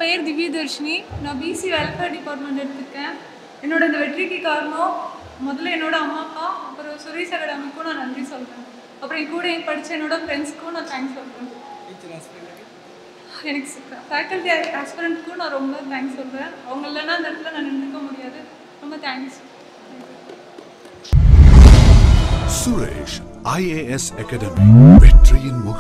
பெயர் திவ்யதர்ஷினி. நான் PC welfare department எடுத்திருக்கேன். என்னோட இந்த வெற்றிக்கு காரணம் முதல்ல என்னோட அம்மா அப்பா, அப்புறம் சுரேஷ் அகாடமிக்கும் நான் நன்றி சொல்கிறேன். அப்புறம் என் கூட படித்த என்னோட ஃப்ரெண்ட்ஸ்க்கும் நான் தேங்க்ஸ் சொல்கிறேன். எனக்கு ஃபேக்கல்ட்டி ஆஸ்பிரண்ட்க்கும் நான் ரொம்ப தேங்க்ஸ் சொல்கிறேன். அவங்க இல்லைன்னா அந்த இடத்துல நான் நின்றுக்க முடியாது. ரொம்ப thanks. Suresh IAS Academy. Vetriyin